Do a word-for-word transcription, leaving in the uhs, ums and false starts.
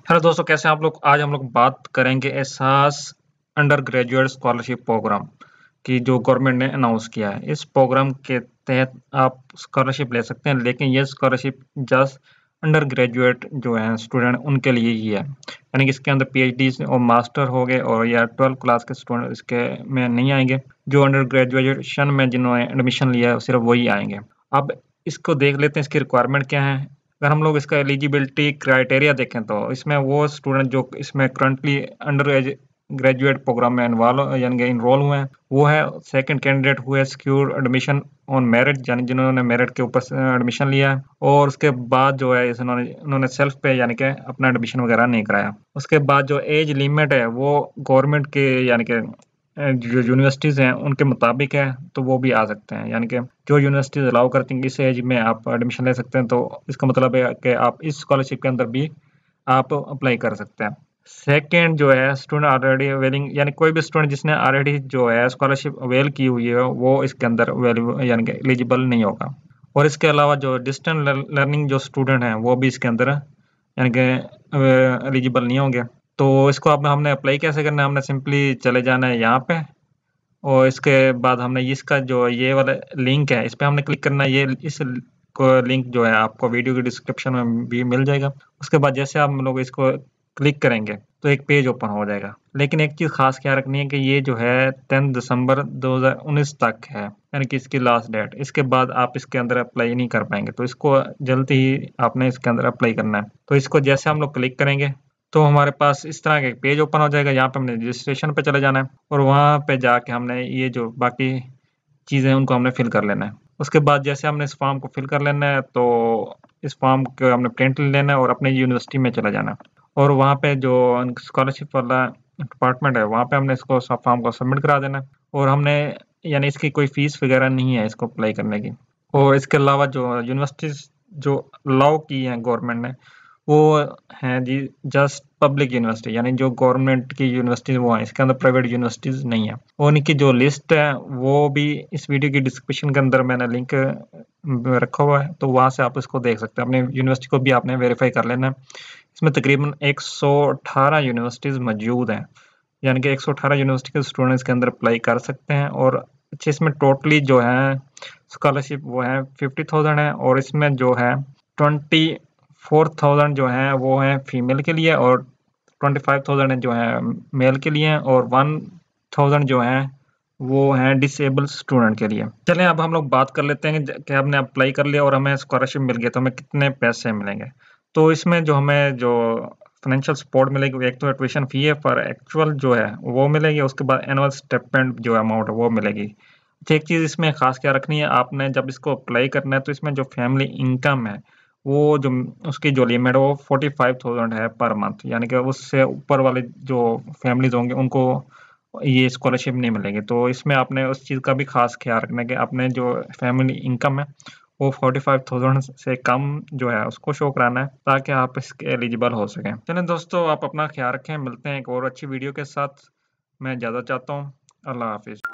Hello दोस्तों, कैसे हैं आप लोग। आज हम लोग बात करेंगे एहसास अंडर ग्रेजुएट स्कॉलरशिप प्रोग्राम की, जो गवर्नमेंट ने अनाउंस किया है। इस प्रोग्राम के तहत आप स्कॉलरशिप ले सकते हैं, लेकिन ये स्कॉलरशिप जस्ट अंडर ग्रेजुएट जो है स्टूडेंट उनके लिए ही है। यानी कि इसके अंदर पीएचडी और मास्टर हो गए और या ट्वेल्थ क्लास के स्टूडेंट इसके में नहीं आएंगे। जो अंडर ग्रेजुएशन में जिन्होंने एडमिशन लिया है सिर्फ वही आएंगे। अब इसको देख लेते हैं, इसकी रिक्वायरमेंट क्या है। अगर हम लोग इसका एलिजिबिलिटी क्राइटेरिया देखें तो इसमें वो स्टूडेंट जो इसमें करंटली अंडर ग्रेजुएट प्रोग्राम में इन्वॉल्व यानी कि इनरोल हुए हैं, वो है सेकंड कैंडिडेट हुए सिक्योर एडमिशन ऑन मेरिट, यानी जिन्होंने मेरिट के ऊपर एडमिशन लिया है और उसके बाद जो है इन्होंने उन्होंने सेल्फ पे यानी कि अपना एडमिशन वगैरह नहीं कराया। उसके बाद जो एज लिमिट है वो गवर्नमेंट के यानी कि जो यूनिवर्सिटीज़ हैं उनके मुताबिक है, तो वो भी आ सकते हैं। यानी कि जो यूनिवर्सिटीज़ अलाउ करती हैं इस एज में आप एडमिशन ले सकते हैं, तो इसका मतलब है कि आप इस स्कॉलरशिप के अंदर भी आप अप्लाई कर सकते हैं। सेकंड जो है स्टूडेंट ऑलरेडी अवेलिंग, यानी कोई भी स्टूडेंट जिसने ऑलरेडी जो है स्कॉलरशिप अवेल की हुई है वो इसके अंदर अवेलेबल यानी कि एलिजिबल नहीं होगा। और इसके अलावा जो डिस्टेंस लर्निंग जो स्टूडेंट हैं वो भी इसके अंदर यानी कि एलिजिबल नहीं होंगे। तो इसको अब हमने अप्लाई कैसे करना है, हमने सिंपली चले जाना है यहाँ पे और इसके बाद हमने इसका जो ये वाला लिंक है इस पर हमने क्लिक करना है। ये इस को लिंक जो है आपको वीडियो की डिस्क्रिप्शन में भी मिल जाएगा। उसके बाद जैसे आप लोग इसको क्लिक करेंगे तो एक पेज ओपन हो जाएगा। लेकिन एक चीज़ खास ख्याल रखनी है कि ये जो है टेन दिसंबर दो हज़ार उन्नीस तक है, यानी कि इसकी लास्ट डेट। इसके बाद आप इसके अंदर अप्लाई नहीं कर पाएंगे, तो इसको जल्दी ही आपने इसके अंदर अप्लाई करना है। तो इसको जैसे हम लोग क्लिक करेंगे तो हमारे पास इस तरह का एक पेज ओपन हो जाएगा। यहाँ पे हमने रजिस्ट्रेशन पे चले जाना है और वहाँ पे जाके हमने ये जो बाकी चीज़ें हैं उनको हमने फिल कर लेना है। उसके बाद जैसे हमने इस फॉर्म को फिल कर लेना है तो इस फॉर्म को हमने प्रिंट लेना है और अपने यूनिवर्सिटी में चला जाना है और वहाँ पे जो स्कॉलरशिप वाला डिपार्टमेंट है वहाँ पे हमने इसको फॉर्म को सबमिट करा देना है। और हमने यानी इसकी कोई फीस वगैरह नहीं है इसको अप्लाई करने की। और इसके अलावा जो यूनिवर्सिटीज़ जो अलाउ की हैं गवर्नमेंट ने वो हैं जी जस्ट पब्लिक यूनिवर्सिटी, यानी जो गवर्नमेंट की यूनिवर्सिटी वो हैं, इसके अंदर प्राइवेट यूनिवर्सिटीज़ नहीं है। और उनकी जो लिस्ट है वो भी इस वीडियो की डिस्क्रिप्शन के अंदर मैंने लिंक रखा हुआ है, तो वहाँ से आप इसको देख सकते हैं। अपने यूनिवर्सिटी को भी आपने वेरीफाई कर लेना है। इसमें तकरीबन एक सौ अठारह यूनिवर्सिटीज़ मौजूद हैं, यानी कि एक सौ अठारह यूनिवर्सिटी के स्टूडेंट्स के अंदर अप्लाई कर सकते हैं। और अच्छे इसमें टोटली जो है स्कॉलरशिप वो है फिफ्टी थाउजेंड है और इसमें जो है ट्वेंटी फोर थाउजेंड जो है वो है फीमेल के लिए और ट्वेंटी फाइव थाउजेंड जो है मेल के लिए और वन थाउजेंड जो है वो है डिसेबल स्टूडेंट के लिए। चलें अब हम लोग बात कर लेते हैं कि हमने अप्लाई कर लिया और हमें स्कॉलरशिप मिल गया तो हमें कितने पैसे मिलेंगे। तो इसमें जो हमें जो फाइनेंशियल सपोर्ट मिलेगी, एक तो ट्यूशन फी है पर एक्चुअल जो है वो मिलेगी। उसके बाद एनुअल स्टिपेंड जो अमाउंट है वो मिलेगी। अच्छा, एक चीज़ इसमें खास क्या रखनी है, आपने जब इसको अप्लाई करना है तो इसमें जो फैमिली इनकम है वो जो उसकी जो लिमिट है वो फोर्टी फाइव थाउजेंड है पर मंथ, यानी कि उससे ऊपर वाले जो फैमिलीज होंगे उनको ये स्कॉलरशिप नहीं मिलेगी। तो इसमें आपने उस चीज़ का भी खास ख्याल रखना है कि आपने जो फैमिली इनकम है वो फोर्टी फाइव थाउजेंड से कम जो है उसको शो कराना है ताकि आप इसके एलिजिबल हो सकें। चलें दोस्तों, आप अपना ख्याल रखें, मिलते हैं एक और अच्छी वीडियो के साथ। मैं इजाज़त चाहता हूँ। अल्लाह हाफिज़।